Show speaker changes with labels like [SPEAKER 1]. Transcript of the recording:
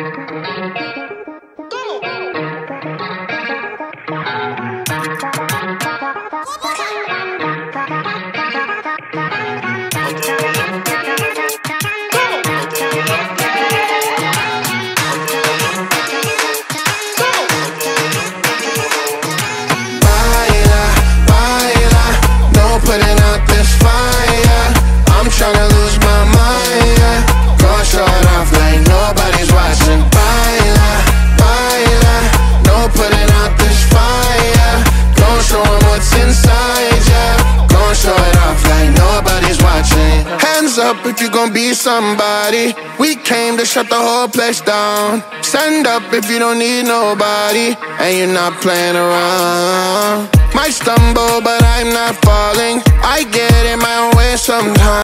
[SPEAKER 1] Putting out this fire, I'm tryna lose my mind, yeah. Go show it off like nobody's watching. Baila, baila, no putting out this fire. Go show 'em what's inside, yeah. Go show it off like nobody's watching. Hands up if you gon' be somebody. We came to shut the whole place down. Stand up if you don't need nobody and you're not playing around. Might stumble, but I'm not falling. I get in my own way sometimes.